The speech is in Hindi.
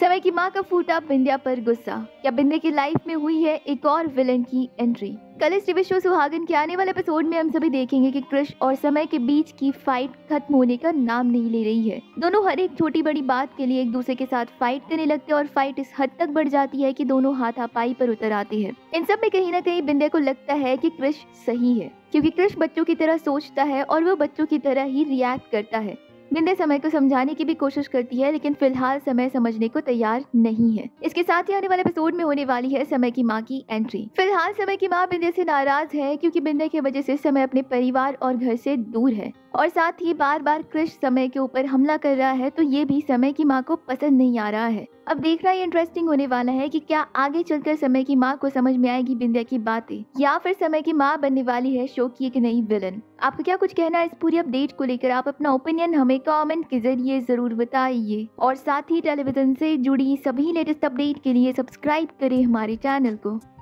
समय की मां का फूटा बिंदिया पर गुस्सा। क्या बिंदिया की लाइफ में हुई है एक और विलन की एंट्री? कल इस टीवी शो सुहागन के आने वाले एपिसोड में हम सभी देखेंगे कि कृष और समय के बीच की फाइट खत्म होने का नाम नहीं ले रही है। दोनों हर एक छोटी बड़ी बात के लिए एक दूसरे के साथ फाइट करने लगते हैं और फाइट इस हद तक बढ़ जाती है कि दोनों हाथापाई पर उतर आते हैं। इन सब में कहीं ना कहीं बिंदिया को लगता है कि कृष सही है, क्योंकि कृष बच्चों की तरह सोचता है और वो बच्चों की तरह ही रिएक्ट करता है। बिंदिया समय को समझाने की भी कोशिश करती है, लेकिन फिलहाल समय समझने को तैयार नहीं है। इसके साथ ही आने वाले एपिसोड में होने वाली है समय की मां की एंट्री। फिलहाल समय की मां बिंदिया से नाराज है, क्योंकि बिंदिया की वजह से समय अपने परिवार और घर से दूर है और साथ ही बार बार कृष समय के ऊपर हमला कर रहा है, तो ये भी समय की मां को पसंद नहीं आ रहा है। अब देखना ये इंटरेस्टिंग होने वाला है कि क्या आगे चलकर समय की मां को समझ में आएगी बिंदिया की बातें, या फिर समय की मां बनने वाली है शो की एक नई विलन। आपका क्या कुछ कहना है इस पूरी अपडेट को लेकर? आप अपना ओपिनियन हमें कमेंट के जरिए जरूर बताइए और साथ ही टेलीविजन से जुड़ी सभी लेटेस्ट अपडेट के लिए सब्सक्राइब करें हमारे चैनल को।